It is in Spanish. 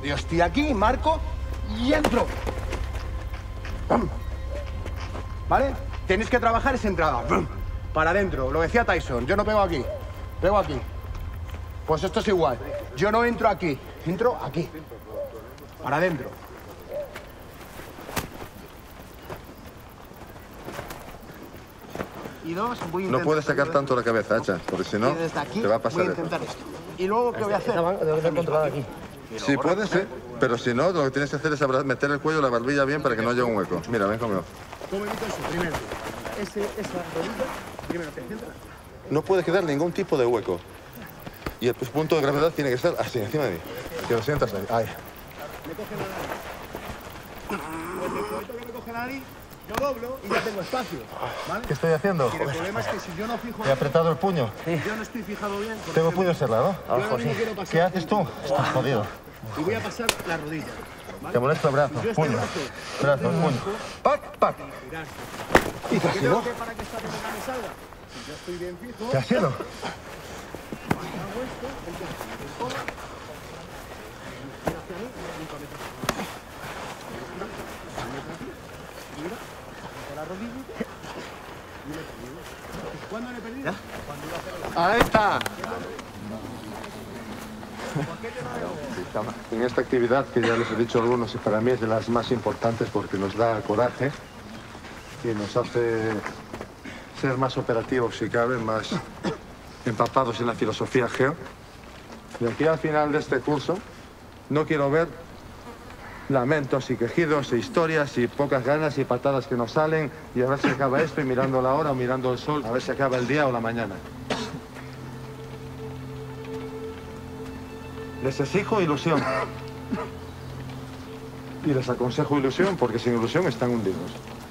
Yo estoy aquí, marco y entro. ¡Pum! ¿Vale? Tenéis que trabajar esa entrada. ¡Pum! Para adentro. Lo decía Tyson. Yo no pego aquí. Pego aquí. Pues esto es igual. Yo no entro aquí. Entro aquí. Para adentro. Y dos, voy a intentar... No puedes sacar tanto la cabeza, Hacha, porque si no, y desde aquí te va a pasar voy a esto. intentar esto. Y luego, ¿qué voy a hacer? Debo de controlar aquí. Sí, puede ser, pero si no, lo que tienes que hacer es meter el cuello y la barbilla bien para que no haya un hueco. Mira, ven conmigo. ¿Cómo evito eso? Primero, esa rodilla, primero te centras. No puede quedar ningún tipo de hueco. Y el punto de gravedad tiene que estar así, encima de mí. Que lo sientas ahí. Ahí. Me coge la nariz. Pues en el momento que me coge la nariz, yo doblo y ya tengo espacio, ¿vale? ¿Qué estoy haciendo? Y el problema es que si yo no fijo... He apretado el puño. Yo no estoy fijado bien... Tengo el puño cerrado. Yo ahora mismo quiero pasar... ¿Qué haces tú? Estás jodido. Y voy a pasar la rodilla, ¿vale? Te molesta el brazo, Si yo este puño. Brazo, puño. ¡Pac, pac! Tirar. ¿Y qué ha ¿Qué sido? tengo que para que esta pelota me salga? Si yo estoy bien fijo... ¿Qué ha sido? Hago esto, entonces me empujo, mira hacia mí, mi cabeza. Mira, con la rodilla y le he perdido. ¿Cuándo le he perdido? ¿Ya? Cuando iba a hacer el... ¡Ahí está! En esta actividad, que ya les he dicho a algunos, para mí es de las más importantes porque nos da coraje y nos hace ser más operativos, si cabe, más empapados en la filosofía geo. Y aquí al final de este curso no quiero ver lamentos y quejidos e historias y pocas ganas y patadas que nos salen y a ver si acaba esto y mirando la hora o mirando el sol, a ver si acaba el día o la mañana. Les exijo ilusión. Y les aconsejo ilusión porque sin ilusión están hundidos.